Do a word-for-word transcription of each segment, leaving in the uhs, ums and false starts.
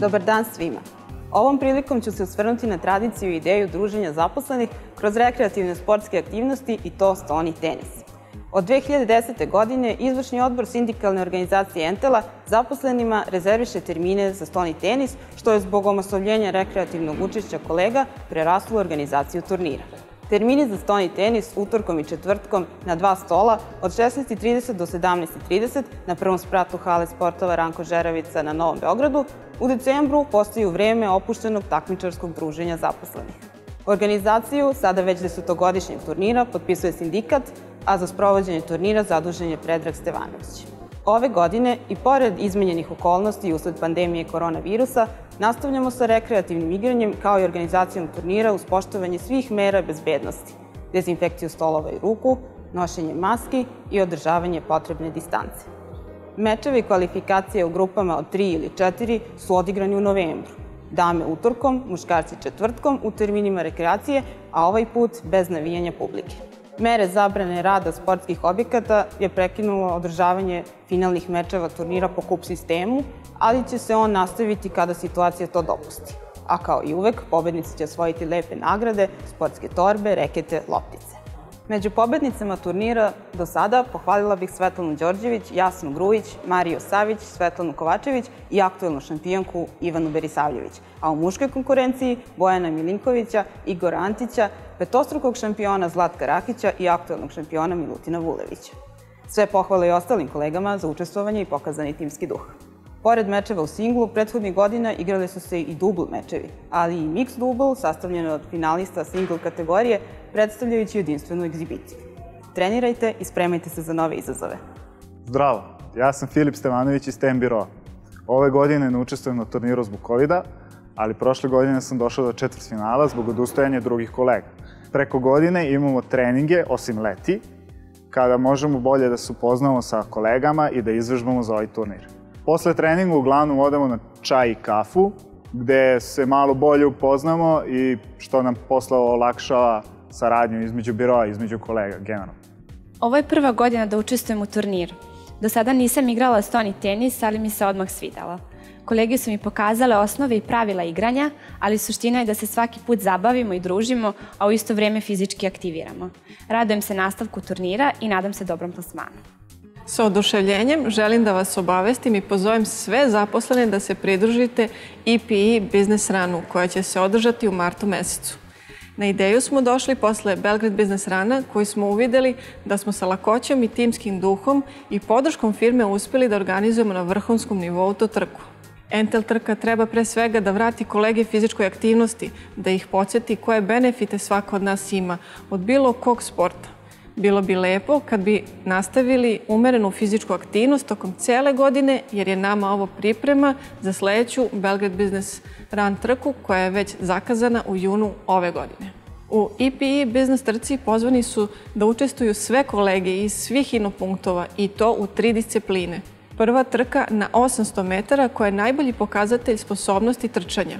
Dobar dan svima. Ovom prilikom ću se osvrnuti na tradiciju i ideju druženja zaposlenih kroz rekreativne sportske aktivnosti i to stoni tenis. Od dve hiljade desete. godine izvršni odbor sindikalne organizacije Entela zaposlenima rezerviše termine za stoni tenis, što je zbog omasovljenja rekreativnog učešća kolega preraslo u organizaciju turnira. Termini za stoni tenis utorkom i četvrtkom na dva stola od šesnaest i trideset do sedamnaest i trideset na prvom spratu hale sportova Ranko Žeravica na Novom Beogradu u decembru postaju vreme opuštenog takmičarskog druženja zaposlenih. Organizaciju sada već desetogodišnjeg turnira potpisuje sindikat, a za sprovođenje turnira zadužen je Predrag Stevanović. Ove godine, i pored izmenjenih okolnosti usled pandemije koronavirusa, nastavljamo sa rekreativnim igranjem kao i organizacijom turnira uz poštovanje svih mera bezbednosti, dezinfekciju stolova i ruku, nošenje maski i održavanje potrebne distance. Mečevi i kvalifikacije u grupama od tri ili četiri su odigrani u novembru. Dame utorkom, muškarci četvrtkom u terminima rekreacije, a ovaj put bez navijanja publike. Mere zabrane rada sportskih objekata je prekinulo održavanje finalnih mečeva turnira po kup sistemu, ali će se on nastaviti kada situacija to dopusti. A kao i uvek, pobednici će osvojiti lepe nagrade, sportske torbe, rekete, loptice. Među pobednicama turnira do sada pohvalila bih Svetlanu Đorđević, Jasnu Grujić, Mariju Savić, Svetlanu Kovačević i aktuelnu šampionku Ivanu Berisavljević, a u muškoj konkurenciji Bojana Milinkovića, Igora Antića, petostrukog šampiona Zlatka Rakića i aktuelnog šampiona Milutina Vulevića. Sve pohvale i ostalim kolegama za učestvovanje i pokazani timski duh. Pored mečeva u singlu, prethodnih godina igrali su se i dubl mečevi, ali i mix dubl sastavljen od finalista singl kategorije, predstavljajući jedinstvenu egzibiciju. Trenirajte i spremajte se za nove izazove. Zdravo, ja sam Filip Stevanović iz T M biroa. Ove godine ne učestvujem na turniru zbog kovida, ali prošle godine sam došao do četvrtfinala zbog odustajanja drugih kolega. Preko godine imamo treninge, osim leti, kada možemo bolje da se upoznamo sa kolegama i da izvežbamo za ovaj turnir. Posle treninga uglavnom odemo na čaj i kafu, gde se malo bolje upoznamo i što nam posle olakšava saradnju između biroa i između kolega, generalno. Ovo je prva godina da učestvujem u turniru. Do sada nisam igrala stoni tenis, ali mi se odmah svidala. Kolege su mi pokazale osnove i pravila igranja, ali suština je da se svaki put zabavimo i družimo, a u isto vrijeme fizički aktiviramo. Radujem se nastavku turnira i nadam se dobrom plasmanu. Sa oduševljenjem želim da vas obavestim i pozovem sve zaposlene da se pridružite E P E Business Runu koja će se održati u martu mesecu. Na ideju smo došli posle Belgrade Business Runa koji smo uvideli da smo sa lakoćom i timskim duhom i podrškom firme uspjeli da organizujemo na vrhunskom nivou tu trku. Entel trka treba pre svega da vrati kolege fizičkoj aktivnosti, da ih podsjeti koje benefite svako od nas ima od bilo kog sporta. Bilo bi lepo kad bi nastavili umerenu fizičku aktivnost tokom cele godine, jer je nama ovo priprema za sledeću Belgrade Business Run trku koja je već zakazana u junu ove godine. U E P E Business trci pozvani su da učestvuju sve kolege iz svih inopunktova i to u tri discipline. Prva trka na osamsto metara koja je najbolji pokazatelj sposobnosti trčanja.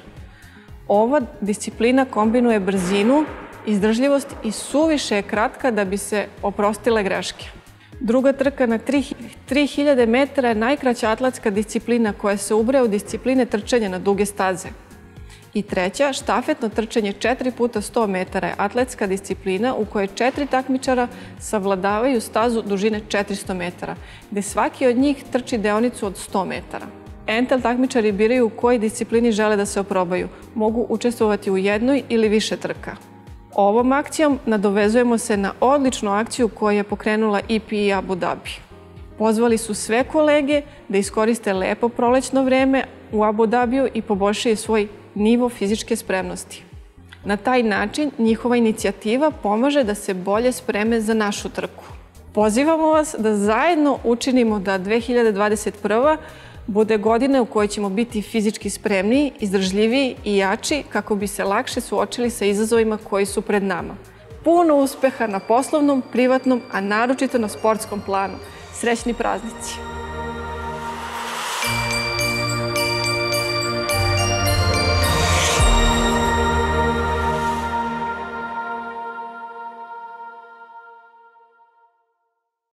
Ova disciplina kombinuje brzinu, izdržljivost i suviše je kratka da bi se oprostile greške. Druga trka na tri hiljade metara je najkraća atletska disciplina koja se ubraja u discipline trčanja na duge staze. I treća, štafetno trčanje četiri puta sto metara je atletska disciplina u kojoj četiri takmičara savladavaju stazu dužine četiristo metara, gde svaki od njih trči deonicu od sto metara. Entel takmičari biraju u kojoj disciplini žele da se oprobaju. Mogu učestvovati u jednoj ili više trka. Ovom akcijom nadovezujemo se na odličnu akciju koju je pokrenula E P E Abu Dhabi. Pozvali su sve kolege da iskoriste lepo prolećno vreme u Abu Dhabiju i poboljšaju svoj nivo fizičke spremnosti. Na taj način njihova inicijativa pomaže da se bolje spreme za našu trku. Pozivamo vas da zajedno učinimo da dve hiljade dvadeset prva. bude godina u kojoj ćemo biti fizički spremniji, izdržljiviji i jači kako bi se lakše suočili sa izazovima koji su pred nama. Puno uspeha na poslovnom, privatnom, a naročito na sportskom planu. Srećni praznici!